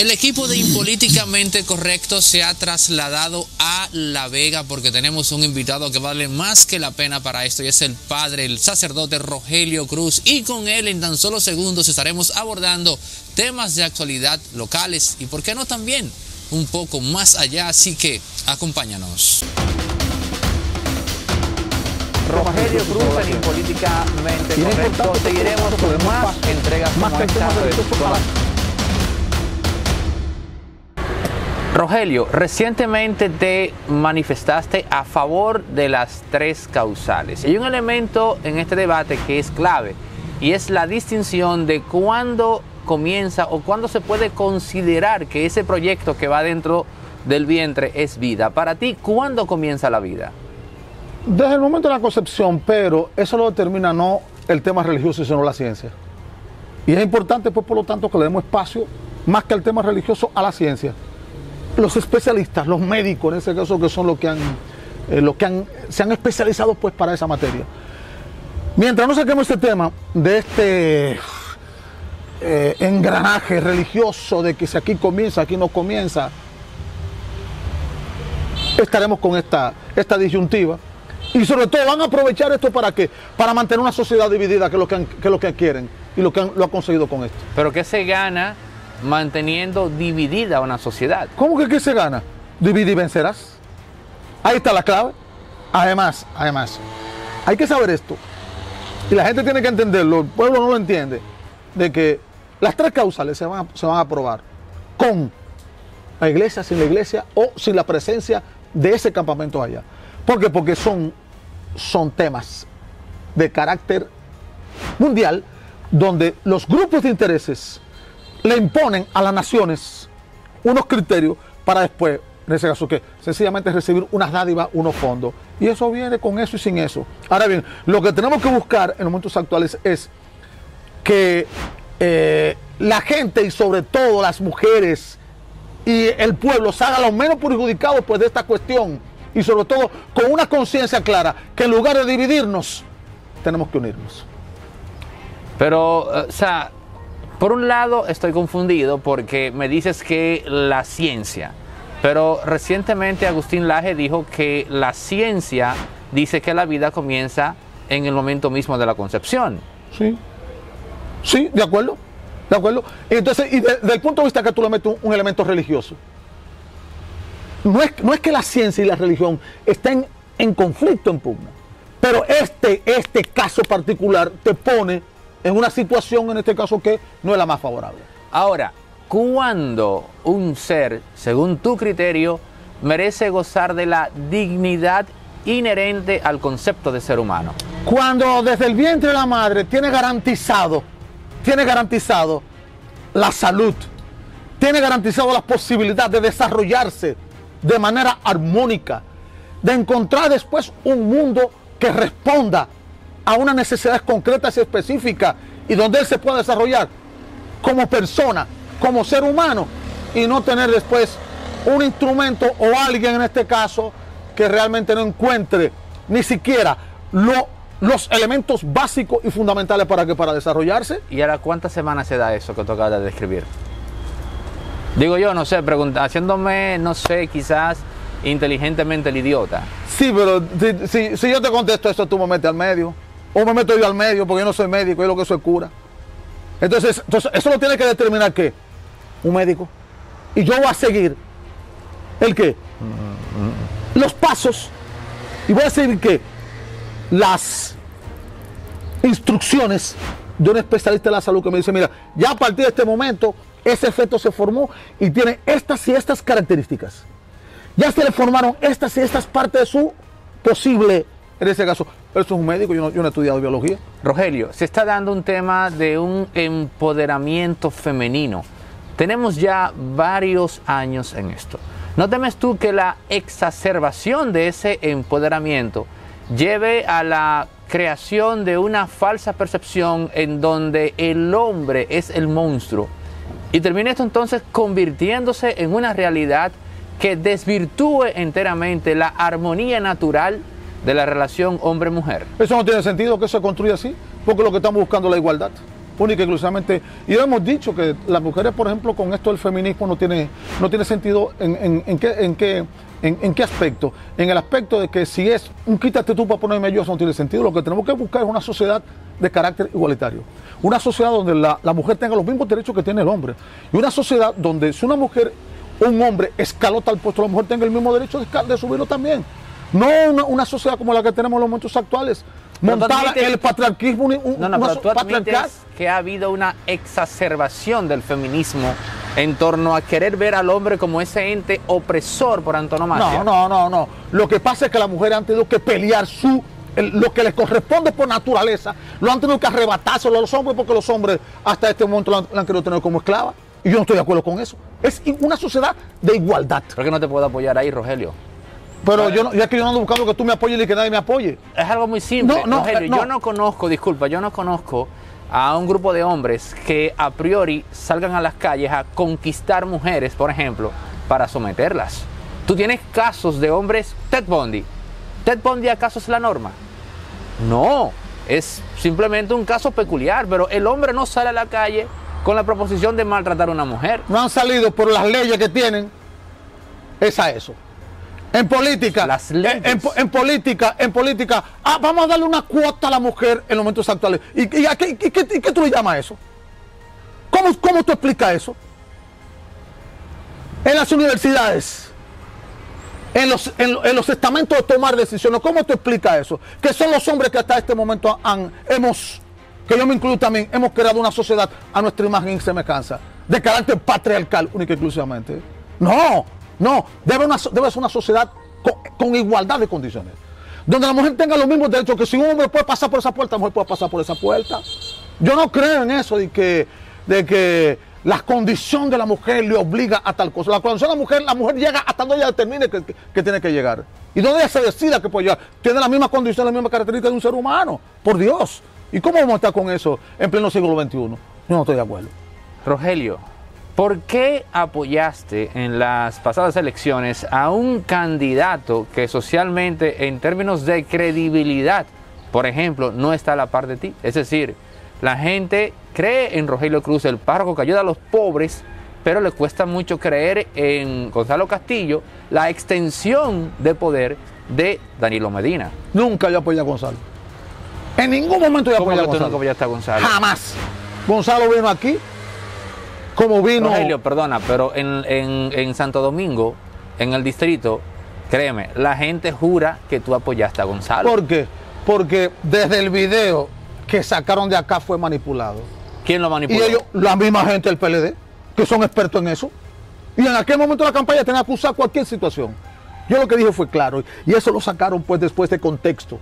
El equipo de Impolíticamente Correcto se ha trasladado a La Vega porque tenemos un invitado que vale más que la pena para esto y es el padre, el sacerdote Rogelio Cruz, y con él en tan solo segundos estaremos abordando temas de actualidad locales y por qué no también un poco más allá, así que acompáñanos. Rogelio Cruz en Impolíticamente Correcto, seguiremos con más entregas como esta. Rogelio, recientemente te manifestaste a favor de las tres causales. Hay un elemento en este debate que es clave y es la distinción de cuándo comienza o cuándo se puede considerar que ese proyecto que va dentro del vientre es vida. Para ti, ¿cuándo comienza la vida? Desde el momento de la concepción, pero eso lo determina no el tema religioso, sino la ciencia. Y es importante, pues, por lo tanto, que le demos espacio, más que al tema religioso, a la ciencia. Los especialistas, los médicos en ese caso, que son los que se han especializado pues para esa materia. Mientras no saquemos este tema de este engranaje religioso de que si aquí comienza, aquí no comienza, estaremos con esta disyuntiva. Y sobre todo van a aprovechar esto ¿para qué? Para mantener una sociedad dividida, que es lo que quieren y lo han conseguido con esto. ¿Pero qué se gana manteniendo dividida una sociedad? ¿Cómo que qué se gana? Divide y vencerás. Ahí está la clave. Además, hay que saber esto. Y la gente tiene que entenderlo, el pueblo no lo entiende, de que las tres causales se van a aprobar con la iglesia, sin la iglesia o sin la presencia de ese campamento allá. ¿Por qué? Porque son temas de carácter mundial donde los grupos de intereses le imponen a las naciones unos criterios para después, en ese caso, que sencillamente recibir unas dádivas, unos fondos. Y eso viene con eso y sin eso. Ahora bien, lo que tenemos que buscar en los momentos actuales es que la gente y sobre todo las mujeres y el pueblo se haga lo menos perjudicado pues, de esta cuestión y sobre todo con una conciencia clara que en lugar de dividirnos, tenemos que unirnos. Pero, o sea, por un lado estoy confundido porque me dices que la ciencia, pero recientemente Agustín Laje dijo que la ciencia dice que la vida comienza en el momento mismo de la concepción. Sí, de acuerdo. Entonces, y desde el punto de vista que tú le metes un elemento religioso, no es que la ciencia y la religión estén en conflicto, en pugna, pero este caso particular te pone en una situación, en este caso, que no es la más favorable. Ahora, ¿cuándo un ser, según tu criterio, merece gozar de la dignidad inherente al concepto de ser humano? Cuando desde el vientre de la madre tiene garantizado la salud, tiene garantizado la posibilidad de desarrollarse de manera armónica, de encontrar después un mundo que responda a unas necesidades concretas y específicas y donde él se pueda desarrollar como persona, como ser humano y no tener después un instrumento o alguien en este caso que realmente no encuentre ni siquiera los elementos básicos y fundamentales para desarrollarse. ¿Y ahora cuántas semanas se da eso que tú acabas de describir? Digo yo, no sé, haciéndome, no sé, quizás inteligentemente el idiota. Sí, pero si yo te contesto eso, tú me metes al medio. O me meto yo al medio porque yo no soy médico, yo lo que soy cura. Entonces eso lo tiene que determinar ¿qué? Un médico. Y yo voy a seguir ¿el qué? Los pasos. Y voy a seguir ¿qué? Las instrucciones de un especialista de la salud que me dice, mira, ya a partir de este momento ese efecto se formó y tiene estas y estas características. Ya se le formaron estas y estas partes de su posible, en ese caso, pero eso es un médico, yo no he estudiado biología. Rogelio, se está dando un tema de un empoderamiento femenino. Tenemos ya varios años en esto. ¿No temes tú que la exacerbación de ese empoderamiento lleve a la creación de una falsa percepción en donde el hombre es el monstruo? Y termine esto entonces convirtiéndose en una realidad que desvirtúe enteramente la armonía natural de la relación hombre-mujer. Eso no tiene sentido que se construya así, porque lo que estamos buscando es la igualdad. única y exclusivamente. Y hemos dicho que las mujeres, por ejemplo, con esto del feminismo no tiene sentido en qué aspecto. En el aspecto de que si es un quítate tú para ponerme yo, eso no tiene sentido. Lo que tenemos que buscar es una sociedad de carácter igualitario. Una sociedad donde la mujer tenga los mismos derechos que tiene el hombre. Y una sociedad donde si una mujer o un hombre escalota al puesto, la mujer tenga el mismo derecho de subirlo también. No una sociedad como la que tenemos en los momentos actuales, montada en el patriarquismo. Pero tú admites que ha habido una exacerbación del feminismo en torno a querer ver al hombre como ese ente opresor por antonomasia. No. Lo que pasa es que las mujeres han tenido que pelear lo que les corresponde por naturaleza, lo han tenido que arrebatárselo a los hombres porque los hombres hasta este momento la han querido tener como esclava. Y yo no estoy de acuerdo con eso. Es una sociedad de igualdad. ¿Por qué no te puedo apoyar ahí, Rogelio? Pero ya que yo no ando buscando que tú me apoyes y que nadie me apoye. Es algo muy simple, Rogelio. Yo no conozco a un grupo de hombres que a priori salgan a las calles a conquistar mujeres, por ejemplo, para someterlas. Tú tienes casos de hombres, Ted Bundy. ¿Ted Bundy acaso es la norma? No, es simplemente un caso peculiar, pero el hombre no sale a la calle con la proposición de maltratar a una mujer. No han salido por las leyes que tienen, es a eso. En política, las leyes. En política, vamos a darle una cuota a la mujer en los momentos actuales. ¿Y qué tú le llamas a eso? ¿Cómo tú explicas eso? En las universidades, en los estamentos de tomar decisiones, ¿cómo tú explicas eso? Que son los hombres que hasta este momento que yo me incluyo también, hemos creado una sociedad a nuestra imagen y semejanza, de carácter patriarcal, única y exclusivamente. No, debe ser una sociedad con igualdad de condiciones, donde la mujer tenga los mismos derechos, que si un hombre puede pasar por esa puerta, la mujer puede pasar por esa puerta. Yo no creo en eso de que la condición de la mujer le obliga a tal cosa. La condición de la mujer llega hasta donde ella determine que tiene que llegar. Y donde ella se decida que puede llegar. Tiene la misma condición, la misma característica de un ser humano. Por Dios. ¿Y cómo vamos a estar con eso en pleno siglo XXI? Yo no estoy de acuerdo. Rogelio, ¿por qué apoyaste en las pasadas elecciones a un candidato que socialmente, en términos de credibilidad, por ejemplo, no está a la par de ti? Es decir, la gente cree en Rogelio Cruz, el párroco que ayuda a los pobres, pero le cuesta mucho creer en Gonzalo Castillo, la extensión de poder de Danilo Medina. Nunca yo apoyé a Gonzalo. En ningún momento yo apoyé a Gonzalo. ¿Cómo apoyaste a Gonzalo? Jamás. Gonzalo vino aquí como vino. Rogelio, perdona, pero en Santo Domingo, en el distrito, créeme, la gente jura que tú apoyaste a Gonzalo. ¿Por qué? Porque desde el video que sacaron de acá fue manipulado. ¿Quién lo manipuló? Y ellos, la misma gente del PLD, que son expertos en eso. Y en aquel momento de la campaña tenían que usar cualquier situación. Yo lo que dije fue claro, y eso lo sacaron pues después de contexto.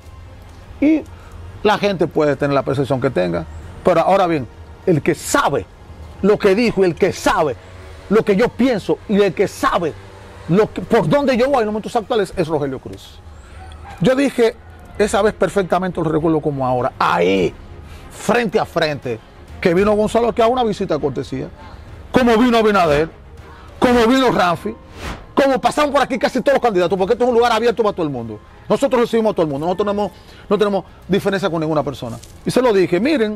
Y la gente puede tener la percepción que tenga, pero ahora bien, el que sabe lo que dijo, y el que sabe lo que yo pienso, y el que sabe por dónde yo voy en los momentos actuales es Rogelio Cruz. Yo dije esa vez perfectamente, lo recuerdo como ahora, ahí, frente a frente, que vino Gonzalo aquí a una visita de cortesía, como vino Abinader, como vino Rafi, como pasaron por aquí casi todos los candidatos, porque esto es un lugar abierto para todo el mundo. Nosotros recibimos a todo el mundo, nosotros no tenemos diferencia con ninguna persona. Y se lo dije, miren,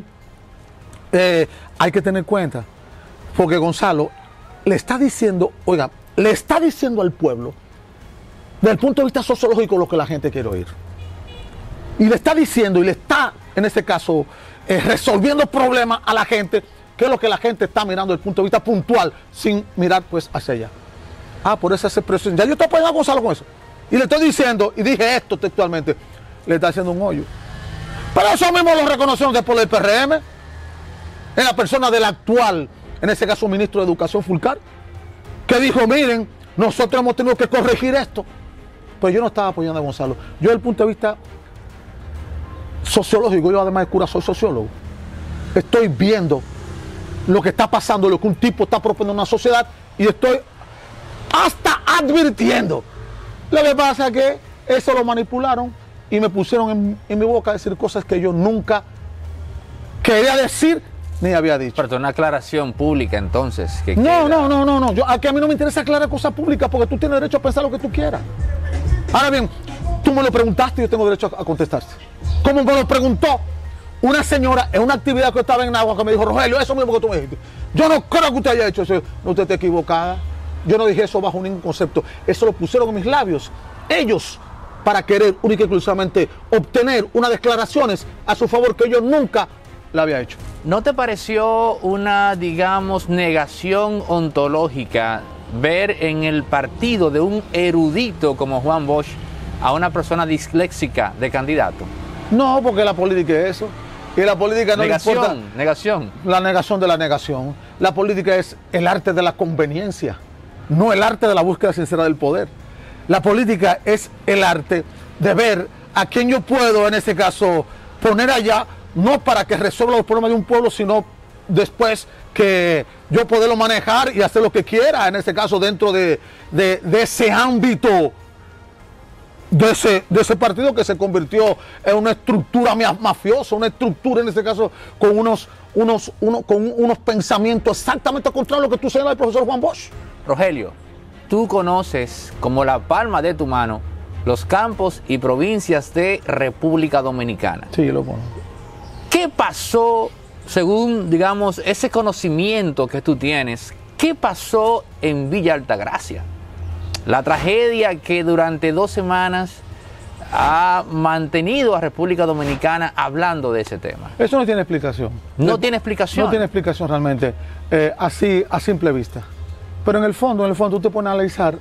hay que tener cuenta, porque Gonzalo le está diciendo, oiga, le está diciendo al pueblo, desde el punto de vista sociológico, lo que la gente quiere oír. Y le está diciendo, y le está, en este caso, resolviendo problemas a la gente, que es lo que la gente está mirando desde el punto de vista puntual, sin mirar pues hacia allá. Por esa expresión. Ya yo estoy apoyando a Gonzalo con eso. Y le estoy diciendo, y dije esto textualmente, le está haciendo un hoyo. Pero eso mismo lo reconocieron después del PRM, en la persona del actual, en ese caso, ministro de Educación, Fulcar, que dijo, miren, nosotros hemos tenido que corregir esto. Pero yo no estaba apoyando a Gonzalo. Yo, desde el punto de vista sociológico, yo además de cura soy sociólogo, estoy viendo lo que está pasando, lo que un tipo está proponiendo en una sociedad, y estoy hasta advirtiendo. Lo que pasa es que eso lo manipularon y me pusieron en mi boca a decir cosas que yo nunca quería decir ni había dicho. Pero una aclaración pública entonces. No. Aquí a mí no me interesa aclarar cosas públicas porque tú tienes derecho a pensar lo que tú quieras. Ahora bien, tú me lo preguntaste y yo tengo derecho a contestarte. Como me lo preguntó una señora en una actividad que estaba en agua que me dijo, Rogelio, eso mismo que tú me dijiste. Yo no creo que usted haya hecho eso. No, usted está equivocada. Yo no dije eso bajo ningún concepto. Eso lo pusieron en mis labios. Ellos, para querer única y exclusivamente obtener unas declaraciones a su favor que yo nunca la había hecho. ¿No te pareció una, digamos, negación ontológica ver en el partido de un erudito como Juan Bosch a una persona disléxica de candidato? No, porque la política es eso. Y la política no Negación, le importa. negación. La negación de la negación. La política es el arte de la conveniencia, no el arte de la búsqueda sincera del poder. La política es el arte de ver a quién yo puedo, en este caso, poner allá, no para que resuelva los problemas de un pueblo, sino después que yo poderlo manejar y hacer lo que quiera, en este caso, dentro de ese ámbito, de ese partido que se convirtió en una estructura mafiosa, una estructura, en este caso, con unos pensamientos exactamente contrarios a lo que tú señalas del profesor Juan Bosch. Rogelio, tú conoces como la palma de tu mano los campos y provincias de República Dominicana. Sí, lo conozco. ¿Qué pasó, según, digamos, ese conocimiento que tú tienes, qué pasó en Villa Altagracia? La tragedia que durante 2 semanas ha mantenido a República Dominicana hablando de ese tema. Eso no tiene explicación. No tiene explicación. No tiene explicación realmente, así a simple vista. Pero en el fondo tú te pones a analizar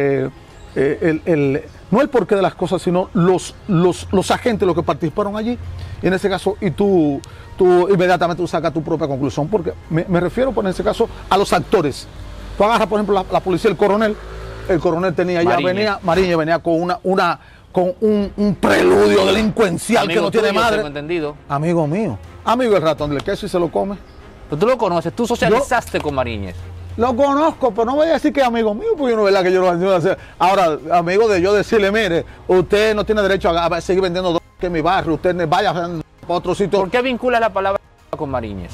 no el porqué de las cosas, sino los agentes, los que participaron allí. Y en ese caso, y tú inmediatamente sacas tu propia conclusión, porque me refiero, en ese caso, a los actores. Tú agarras, por ejemplo, la policía, el coronel tenía ya, Mariñez venía con un preludio delincuencial amigo que no tiene tuyo, madre. tengo entendido. Amigo mío, amigo del ratón del queso y se lo come. Pero tú lo conoces, tú socializaste con Mariñez. Lo conozco, pero no voy a decir que es amigo mío, porque no es verdad que yo lo voy a hacer. Ahora, amigo de yo decirle, mire, usted no tiene derecho a seguir vendiendo drogas en mi barrio, usted vaya para otro sitio. ¿Por qué vincula la palabra con Mariñez?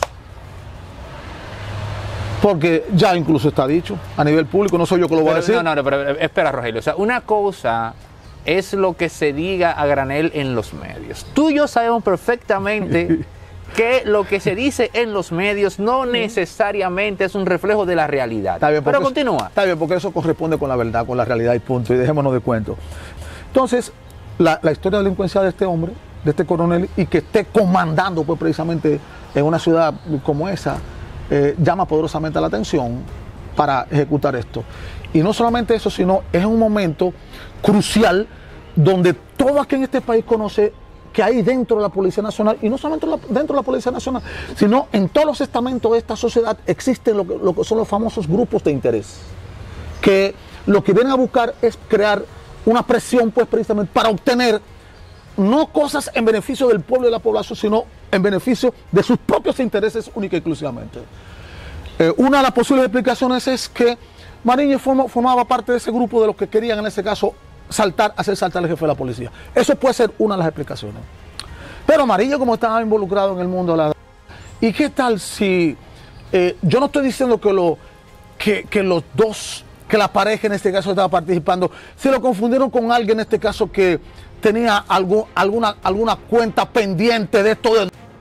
Porque ya incluso está dicho a nivel público, no soy yo que lo voy a decir. No, pero espera, Rogelio. O sea, una cosa es lo que se diga a granel en los medios. Tú y yo sabemos perfectamente que lo que se dice en los medios no necesariamente es un reflejo de la realidad. Está bien, pero continúa. Está bien, porque eso corresponde con la verdad, con la realidad y punto, y dejémonos de cuento. Entonces, la historia delincuencial de este hombre, de este coronel, y que esté comandando pues precisamente en una ciudad como esa, llama poderosamente la atención para ejecutar esto. Y no solamente eso, sino es un momento crucial donde todo aquel en este país conoce que hay dentro de la Policía Nacional, y no solamente dentro de la Policía Nacional, sino en todos los estamentos de esta sociedad existen lo que son los famosos grupos de interés, que lo que vienen a buscar es crear una presión pues precisamente para obtener no cosas en beneficio del pueblo y de la población, sino en beneficio de sus propios intereses única y exclusivamente. Una de las posibles explicaciones es que Mariñez formaba parte de ese grupo de los que querían en ese caso hacer saltar al jefe de la policía. Eso puede ser una de las explicaciones. Pero Mariñez, como estaba involucrado en el mundo de la... ¿Y qué tal si... yo no estoy diciendo que los dos, que la pareja en este caso estaba participando, se lo confundieron con alguien en este caso que tenía alguna cuenta pendiente de esto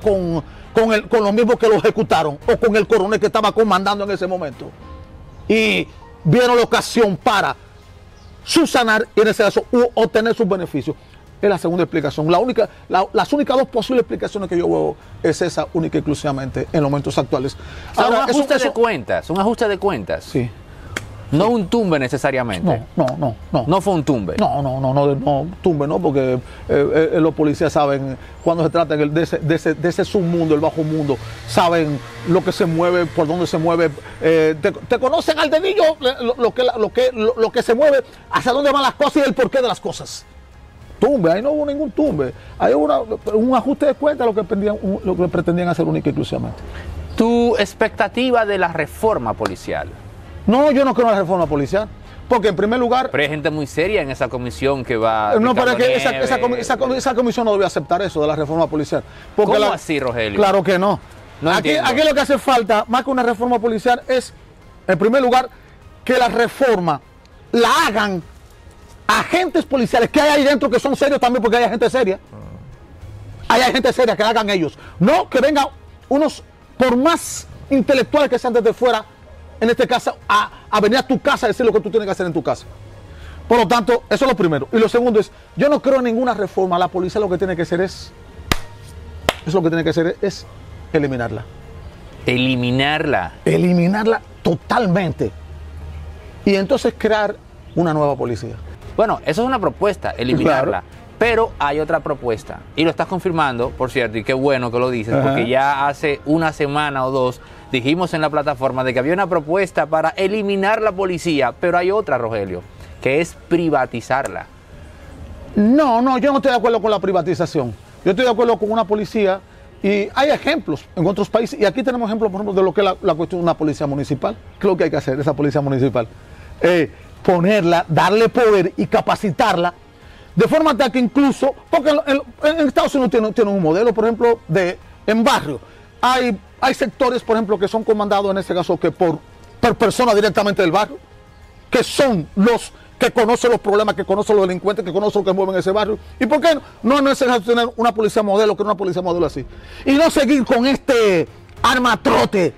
con los mismos que lo ejecutaron, o con el coronel que estaba comandando en ese momento. Y vieron la ocasión para subsanar y en ese caso obtener sus beneficios. Es la segunda explicación. Las únicas dos posibles explicaciones que yo veo es esa única y exclusivamente en los momentos actuales. Ahora, un ajuste de cuentas, un ajuste de cuentas. Sí. No un tumbe necesariamente. No. No fue un tumbe. No, tumbe no, porque los policías saben, cuando se trata de ese submundo, el bajo mundo, saben lo que se mueve, por dónde se mueve. Te conocen al dedillo lo que se mueve, hacia dónde van las cosas y el porqué de las cosas. Tumbe, ahí no hubo ningún tumbe. Hay un ajuste de cuentas lo que pretendían hacer única y exclusivamente. Tu expectativa de la reforma policial. No, yo no quiero una reforma policial, porque en primer lugar... Pero hay gente muy seria en esa comisión que va... No, pero es que esa comisión no debe aceptar eso de la reforma policial. ¿Cómo así, Rogelio? Claro que no. Aquí lo que hace falta, más que una reforma policial, es, en primer lugar, que la reforma la hagan agentes policiales que hay ahí dentro que son serios también, porque hay gente seria. Ahí hay gente seria que hagan ellos. No que vengan unos, por más intelectuales que sean desde fuera, en este caso, a venir a tu casa a decir lo que tú tienes que hacer en tu casa. Por lo tanto, eso es lo primero. Y lo segundo es, yo no creo en ninguna reforma. La policía lo que tiene que hacer es eliminarla. Eliminarla. Eliminarla totalmente. Y entonces crear una nueva policía. Bueno, eso es una propuesta, eliminarla. Claro. Pero hay otra propuesta. Y lo estás confirmando, por cierto, y qué bueno que lo dices, porque ya hace una semana o dos dijimos en la plataforma de que había una propuesta para eliminar la policía, pero hay otra, Rogelio, que es privatizarla. No, yo no estoy de acuerdo con la privatización. Yo estoy de acuerdo con una policía, y hay ejemplos en otros países, y aquí tenemos ejemplos, por ejemplo, de lo que es la cuestión de una policía municipal. ¿Qué es lo que hay que hacer, esa policía municipal? Ponerla, darle poder y capacitarla, de forma tal que incluso, porque en Estados Unidos tienen un modelo, por ejemplo, en barrio. Hay sectores, por ejemplo, que son comandados, en este caso, que por personas directamente del barrio, que son los que conocen los problemas, que conocen los delincuentes, que conocen lo que mueven ese barrio. ¿Y por qué no es necesario tener una policía modelo, que una policía modelo así? Y no seguir con este armatrote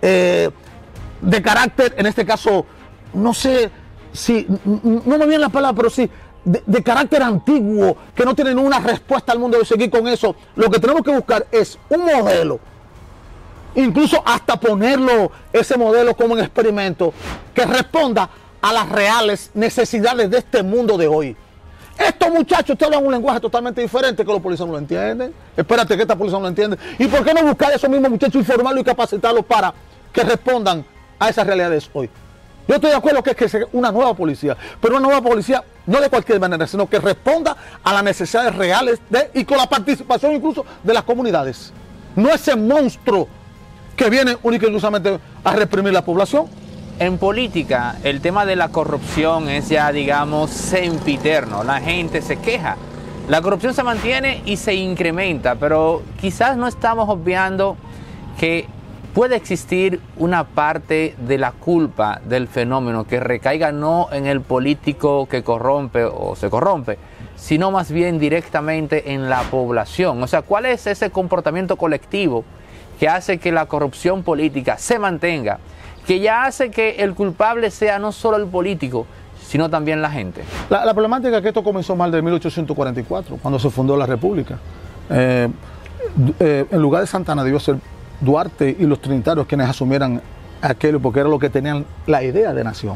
de carácter, en este caso, no sé si, no me viene la palabra, pero sí, de carácter antiguo, que no tienen una respuesta al mundo, de seguir con eso. Lo que tenemos que buscar es un modelo, incluso hasta ponerlo, ese modelo, como un experimento que responda a las reales necesidades de este mundo de hoy. Estos muchachos te hablan un lenguaje totalmente diferente, que los policías no lo entienden. Espérate que esta policía no lo entiende. ¿Y por qué no buscar a esos mismos muchachos, informarlos y capacitarlos para que respondan a esas realidades hoy? Yo estoy de acuerdo que es que sea una nueva policía, pero una nueva policía no de cualquier manera, sino que responda a las necesidades reales y con la participación incluso de las comunidades. No ese monstruo que viene única y exclusivamente a reprimir la población. En política, el tema de la corrupción es ya, digamos, sempiterno. La gente se queja. La corrupción se mantiene y se incrementa, pero quizás no estamos obviando que puede existir una parte de la culpa del fenómeno que recaiga no en el político que corrompe o se corrompe, sino más bien directamente en la población. O sea, ¿cuál es ese comportamiento colectivo que hace que la corrupción política se mantenga, que ya hace que el culpable sea no solo el político, sino también la gente? La problemática es que esto comenzó mal de 1844, cuando se fundó la República. En lugar de Santana debió ser Duarte y los trinitarios quienes asumieran aquello, porque era lo que tenían la idea de nación.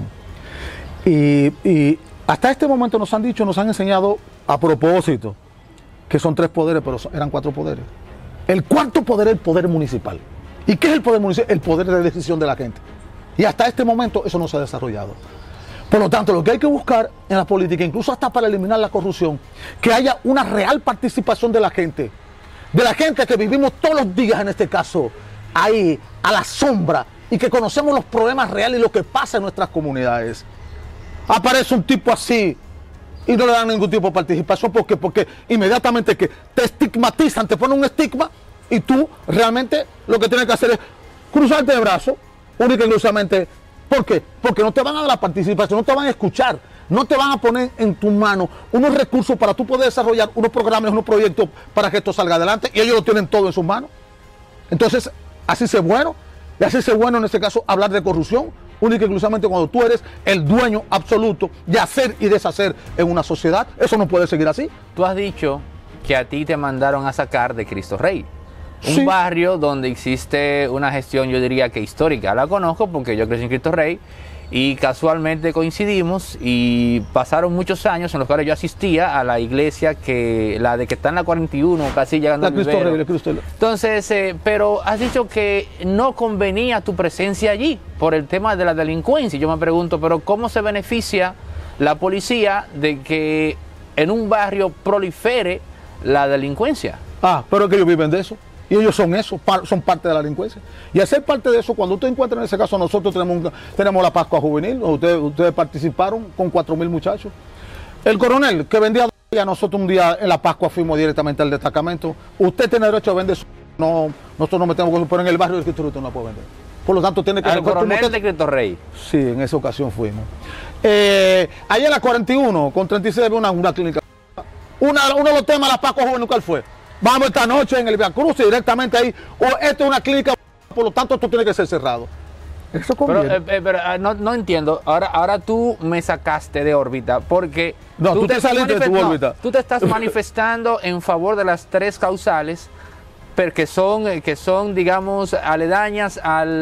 Y hasta este momento nos han enseñado a propósito que son 3 poderes, pero eran 4 poderes. El cuarto poder es el poder municipal. ¿Y qué es el poder municipal? El poder de decisión de la gente. Y hasta este momento eso no se ha desarrollado. Por lo tanto, lo que hay que buscar en la política, incluso hasta para eliminar la corrupción, que haya una real participación de la gente que vivimos todos los días, en este caso, ahí, a la sombra, y que conocemos los problemas reales y lo que pasa en nuestras comunidades. Aparece un tipo así y no le dan ningún tipo de participación. ¿Por qué? Porque inmediatamente que te estigmatizan, te ponen un estigma, y tú realmente lo que tienes que hacer es cruzarte de brazos, única y exclusivamente. ¿Por qué? Porque no te van a dar la participación, no te van a escuchar, no te van a poner en tu mano unos recursos para tú poder desarrollar unos programas, unos proyectos para que esto salga adelante, y ellos lo tienen todo en sus manos. Entonces, así se bueno, y así se bueno en este caso hablar de corrupción, única y exclusivamente cuando tú eres el dueño absoluto de hacer y deshacer en una sociedad. Eso no puede seguir así. Tú has dicho que a ti te mandaron a sacar de Cristo Rey. Un Sí. barrio donde existe una gestión, yo diría que histórica. La conozco porque yo crecí en Cristo Rey y casualmente coincidimos, y pasaron muchos años en los cuales yo asistía a la iglesia, la de que está en la 41, casi llegando La al Cristo vivero. Rey, la Cristo Rey. Entonces, pero has dicho que no convenía tu presencia allí por el tema de la delincuencia. Yo me pregunto, pero ¿cómo se beneficia la policía de que en un barrio prolifere la delincuencia? Pero es que ellos viven de eso. Y ellos son eso, son parte de la delincuencia. Y al ser parte de eso, cuando usted encuentra, en ese caso, nosotros tenemos la Pascua Juvenil, ustedes participaron con 4.000 muchachos. El coronel que vendía, a nosotros un día en la Pascua fuimos directamente al destacamento. Usted tiene derecho a vender, no, nosotros no metemos cosas, pero en el barrio del Cristo Rey usted no puede vender. Por lo tanto, tiene que... Al coronel de Cristo Rey. Sí, en esa ocasión fuimos. Allá en la 41, con 36, había una clínica. Uno de los temas de la Pascua Juvenil, ¿cuál fue? vamos esta noche en el Via Cruz directamente ahí, o esto es una clínica, por lo tanto esto tiene que ser cerrado. Eso conviene. Pero no entiendo. Ahora tú me sacaste de órbita porque No, tú te saliste de tu órbita. Tú te estás manifestando en favor de las tres causales, pero que son, digamos, aledañas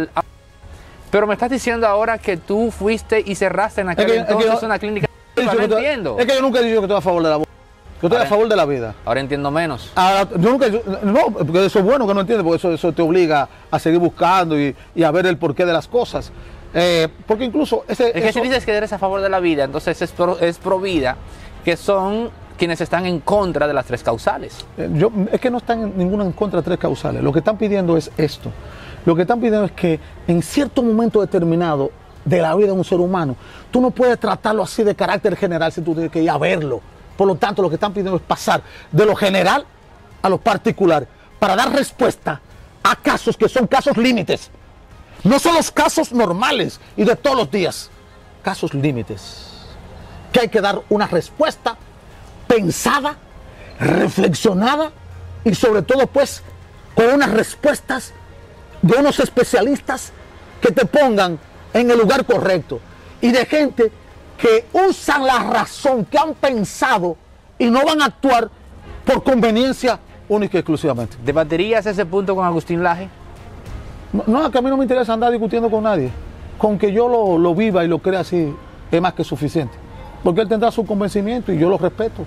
pero me estás diciendo ahora que tú fuiste y cerraste en aquel entonces una clínica. No entiendo. Es que yo nunca he dicho que estoy a favor de la vida. Yo estoy a favor de la vida. Ahora entiendo menos. Ahora, no, porque eso es bueno que no entiendes, porque eso te obliga a seguir buscando y a ver el porqué de las cosas. Porque incluso es que si dices que eres a favor de la vida, entonces es pro vida, que son quienes están en contra de las tres causales. Es que no están ninguna en contra de tres causales. Lo que están pidiendo es esto. Lo que están pidiendo es que en cierto momento determinado de la vida de un ser humano, tú no puedes tratarlo así de carácter general si tú tienes que ir a verlo. Por lo tanto, lo que están pidiendo es pasar de lo general a lo particular para dar respuesta a casos que son casos límites. No son los casos normales y de todos los días. Casos límites. Que hay que dar una respuesta pensada, reflexionada y sobre todo pues con unas respuestas de unos especialistas que te pongan en el lugar correcto y de gente que usan la razón, que han pensado y no van a actuar por conveniencia única y exclusivamente. ¿Debatirías ese punto con Agustín Laje? No, que a mí no me interesa andar discutiendo con nadie. Con que yo lo viva y lo crea así es más que suficiente. Porque él tendrá su convencimiento y yo lo respeto.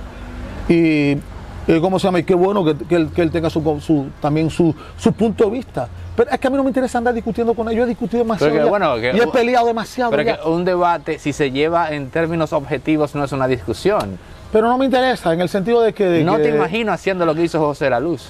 Y ¿cómo se llama? Y qué bueno que él tenga también su punto de vista. Pero es que a mí no me interesa andar discutiendo con él. Yo he discutido demasiado y he peleado demasiado. Pero que un debate, si se lleva en términos objetivos, no es una discusión. Pero no me interesa, en el sentido de que... No te imagino haciendo lo que hizo José La Luz.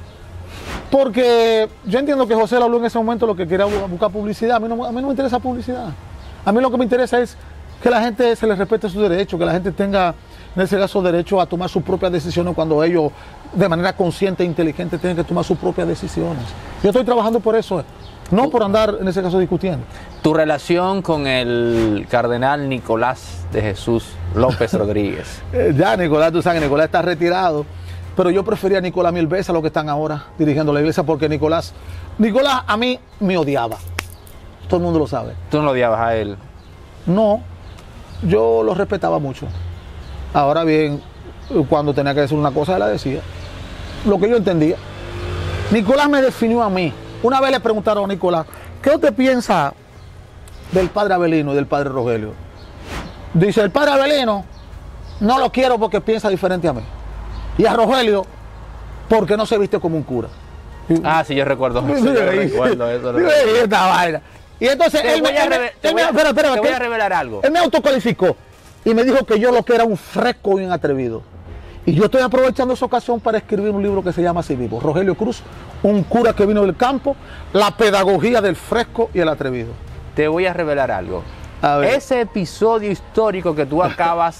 Porque yo entiendo que José La Luz en ese momento lo que quería buscar publicidad. A mí no me interesa publicidad. A mí lo que me interesa es que la gente se le respete sus derechos, que la gente tenga, en ese caso, derecho a tomar sus propias decisiones cuando ellos, de manera consciente e inteligente, tienen que tomar sus propias decisiones. Yo estoy trabajando por eso, no por andar, en ese caso, discutiendo. Tu relación con el cardenal Nicolás de Jesús López Rodríguez. Ya, Nicolás, tú sabes, Nicolás está retirado, pero yo prefería a Nicolás mil veces a los que están ahora dirigiendo la iglesia, porque Nicolás a mí me odiaba. Todo el mundo lo sabe. ¿Tú no lo odiabas a él? No, yo lo respetaba mucho. Ahora bien, cuando tenía que decir una cosa, él la decía. Lo que yo entendía. Nicolás me definió a mí. Una vez le preguntaron a Nicolás, ¿qué usted piensa del padre Abelino y del padre Rogelio? Dice, el padre Abelino no lo quiero porque piensa diferente a mí. Y a Rogelio porque no se viste como un cura. Ah, sí, yo recuerdo eso. Esta vaina. Y entonces te voy a revelar algo. Él me autocalificó y me dijo que yo lo que era un fresco y un atrevido. Y yo estoy aprovechando esa ocasión para escribir un libro que se llama así mismo, Rogelio Cruz, un cura que vino del campo, la pedagogía del fresco y el atrevido. Te voy a revelar algo. Ese episodio histórico que tú acabas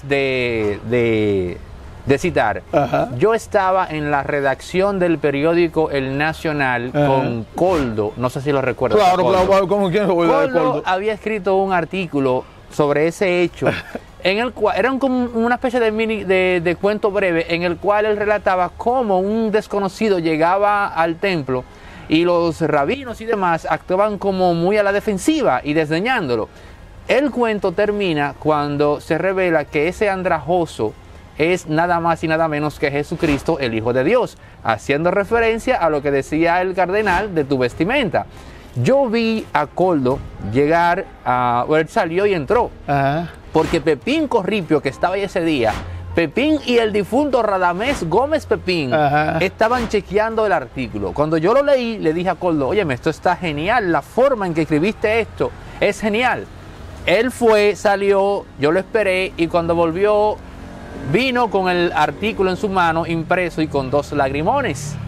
de citar, ajá, yo estaba en la redacción del periódico El Nacional, ajá, con Coldo, no sé si lo recuerdas. Claro, ¿cómo quién lo Coldo había escrito un artículo sobre ese hecho, en el cual era como una especie de cuento breve, en el cual él relataba cómo un desconocido llegaba al templo y los rabinos y demás actuaban como muy a la defensiva y desdeñándolo. El cuento termina cuando se revela que ese andrajoso es nada más y nada menos que Jesucristo, el Hijo de Dios, haciendo referencia a lo que decía el cardenal de tu vestimenta. Yo vi a Coldo llegar, él salió y entró, ajá, porque Pepín Corripio, que estaba ahí ese día, Pepín y el difunto Radamés Gómez Pepín, ajá, estaban chequeando el artículo. Cuando yo lo leí, le dije a Coldo, óyeme, esto está genial, la forma en que escribiste esto es genial. Él fue, salió, yo lo esperé y cuando volvió, vino con el artículo en su mano impreso y con 2 lagrimones.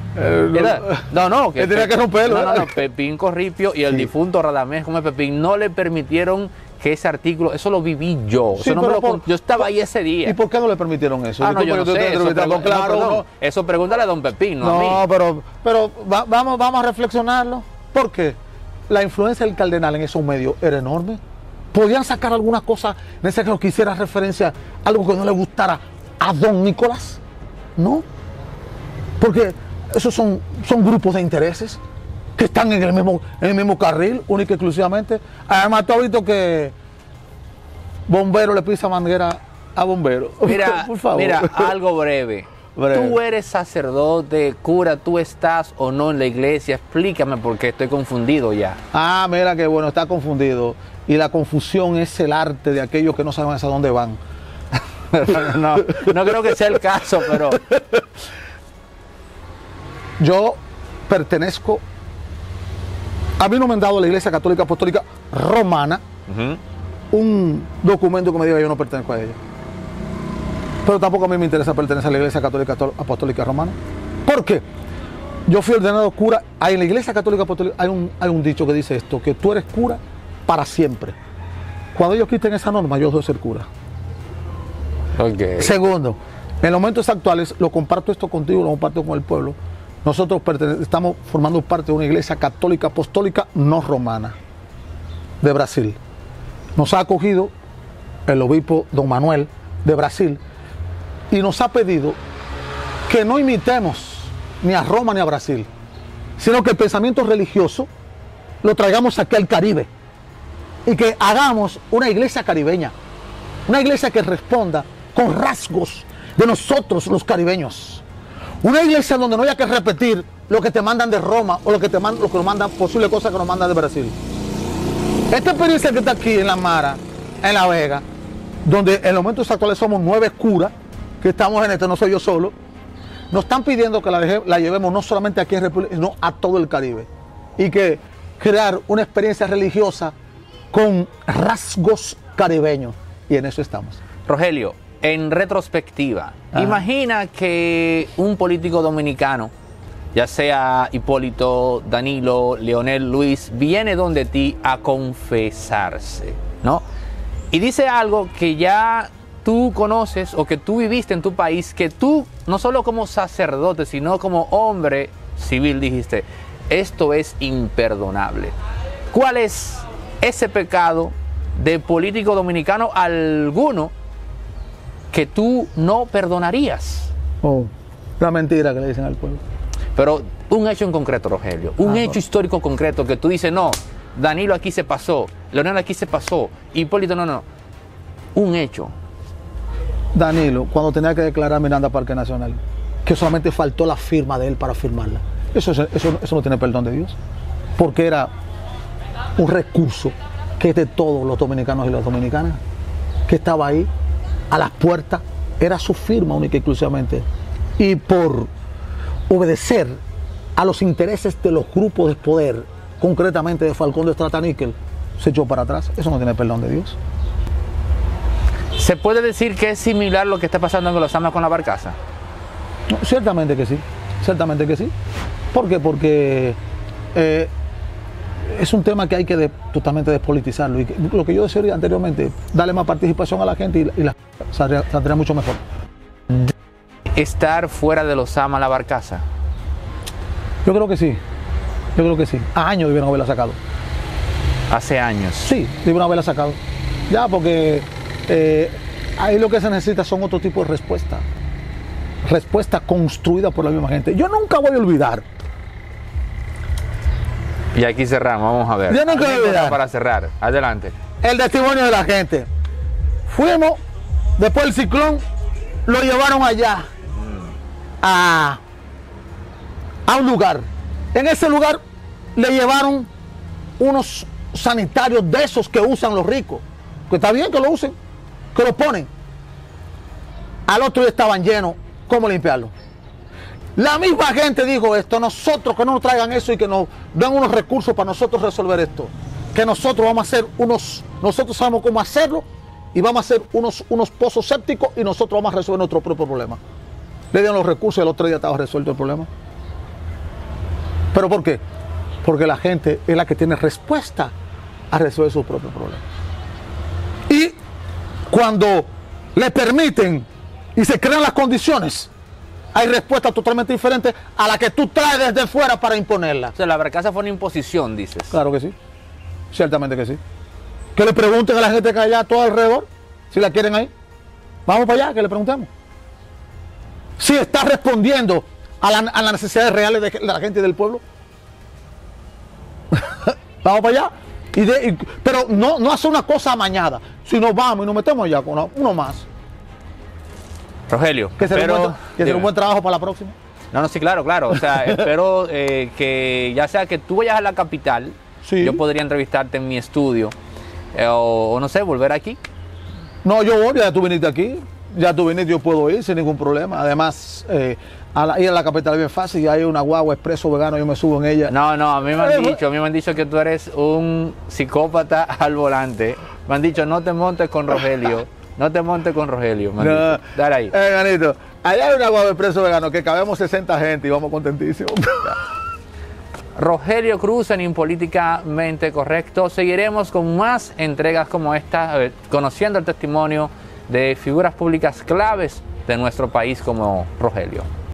No, que tenía que romperlo. No, Pepín Corripio y el difunto Radamés Gómez Pepín no le permitieron que ese artículo, eso lo viví yo. Sí, yo estaba ahí ese día. ¿Y por qué no le permitieron eso? No, yo no sé, eso pregúntale a don Pepín, no a mí. Pero vamos a reflexionarlo. ¿Por qué? La influencia del cardenal en esos medios era enorme. ¿Podían sacar alguna cosa en ese caso que hiciera referencia a algo que no le gustara a don Nicolás? No. Porque esos son grupos de intereses que están en el mismo carril, única y exclusivamente. Además, tú has visto que bombero le pisa manguera a bombero. Mira, por favor. Mira, algo breve. Tú eres sacerdote, cura, tú estás o no en la iglesia. Explícame porque estoy confundido ya. Ah, mira que bueno, está confundido. Y la confusión es el arte de aquellos que no saben hacia dónde van. No creo que sea el caso, pero... Yo pertenezco... A mí no me han dado la Iglesia Católica Apostólica Romana un documento que me diga yo no pertenezco a ella. Pero tampoco a mí me interesa pertenecer a la Iglesia Católica Apostólica Romana. ¿Por qué? Yo fui ordenado cura. En la Iglesia Católica Apostólica hay un dicho que dice esto, que tú eres cura para siempre. Cuando ellos quiten esa norma, yo debo ser cura. Okay. Segundo, en los momentos actuales, lo comparto esto contigo, lo comparto con el pueblo. Nosotros estamos formando parte de una Iglesia Católica Apostólica no romana de Brasil. Nos ha acogido el obispo don Manuel de Brasil y nos ha pedido que no imitemos ni a Roma ni a Brasil, sino que el pensamiento religioso lo traigamos aquí al Caribe y que hagamos una iglesia caribeña, una iglesia que responda con rasgos de nosotros los caribeños, una iglesia donde no haya que repetir lo que te mandan de Roma o lo que nos mandan, posibles cosas que nos mandan de Brasil. Esta experiencia que está aquí en La Mara, en La Vega, donde en los momentos actuales somos 9 curas que estamos en esto, no soy yo solo, nos están pidiendo que la llevemos no solamente aquí en República, sino a todo el Caribe. Y que crear una experiencia religiosa con rasgos caribeños. Y en eso estamos. Rogelio, en retrospectiva, imagina que un político dominicano, ya sea Hipólito, Danilo, Leonel, Luis, viene donde ti a confesarse, ¿no? Y dice algo que ya tú conoces o que tú viviste en tu país, que tú, no solo como sacerdote, sino como hombre civil, dijiste, esto es imperdonable. ¿Cuál es ese pecado de político dominicano alguno que tú no perdonarías? Oh, la mentira que le dicen al pueblo. Pero un hecho en concreto, Rogelio, un hecho histórico concreto que tú dices, no, Danilo aquí se pasó, Leonel aquí se pasó, Hipólito no. Un hecho. Danilo, cuando tenía que declarar Miranda Parque Nacional, que solamente faltó la firma de él para firmarla. Eso no tiene perdón de Dios. Porque era un recurso que es de todos los dominicanos y las dominicanas, que estaba ahí, a las puertas, era su firma única y exclusivamente. Y por obedecer a los intereses de los grupos de poder, concretamente de Falcón de Strataníquel, se echó para atrás. Eso no tiene perdón de Dios. ¿Se puede decir que es similar lo que está pasando en Los Amas con la barcaza? No, ciertamente que sí, ciertamente que sí. ¿Por qué? Porque es un tema que hay que totalmente despolitizarlo. Y lo que yo decía anteriormente, darle más participación a la gente y la saldría mucho mejor. ¿Estar fuera de Los Amas la barcaza? Yo creo que sí, yo creo que sí. A años debieron haberla sacado. Hace años. Sí, debieron haberla sacado. Ya, porque ahí lo que se necesita son otro tipo de respuestas. Respuesta construida por la misma gente. Yo nunca voy a olvidar. Y aquí cerramos, vamos a ver. Yo nunca voy a olvidar. Para cerrar, adelante. El testimonio de la gente. Fuimos, después del ciclón, lo llevaron allá a un lugar. En ese lugar le llevaron unos sanitarios de esos que usan los ricos. Que está bien que lo usen, que lo ponen. Al otro día estaban llenos. ¿Cómo limpiarlo? La misma gente dijo esto, nosotros que no nos traigan eso y que nos den unos recursos para nosotros resolver esto. Que nosotros vamos a hacer nosotros sabemos cómo hacerlo y vamos a hacer unos pozos sépticos y nosotros vamos a resolver nuestro propio problema. Le dieron los recursos y el otro día estaba resuelto el problema. ¿Pero por qué? Porque la gente es la que tiene respuesta a resolver sus propios problemas. Y cuando le permiten y se crean las condiciones, hay respuestas totalmente diferentes a la que tú traes desde fuera para imponerla. O sea, la barcaza fue una imposición, dices. Claro que sí, ciertamente que sí. Que le pregunten a la gente que hay allá todo alrededor, si la quieren ahí. Vamos para allá, que le preguntemos. Si está respondiendo a las necesidades reales de la gente y del pueblo. Vamos para allá. Pero no hacer una cosa amañada. Si nos vamos y nos metemos allá con uno más. Rogelio, Que sea un buen trabajo para la próxima. No, sí, claro. O sea, espero que ya sea que tú vayas a la capital, Sí. yo podría entrevistarte en mi estudio, o no sé, volver aquí. No, yo voy, ya tú viniste aquí. Ya tú viniste, yo puedo ir sin ningún problema. Además, ir a la capital es bien fácil. Hay una guagua expreso vegano, yo me subo en ella. No, a mí me han dicho que tú eres un psicópata al volante. Me han dicho, no te montes con Rogelio. No te montes con Rogelio. Me han dicho. Dale ahí. Manito, allá hay una guagua expreso vegano que cabemos 60 gente y vamos contentísimos. Rogelio Cruz en Impolíticamente Correcto. Seguiremos con más entregas como esta, conociendo el testimonio de figuras públicas claves de nuestro país como Rogelio.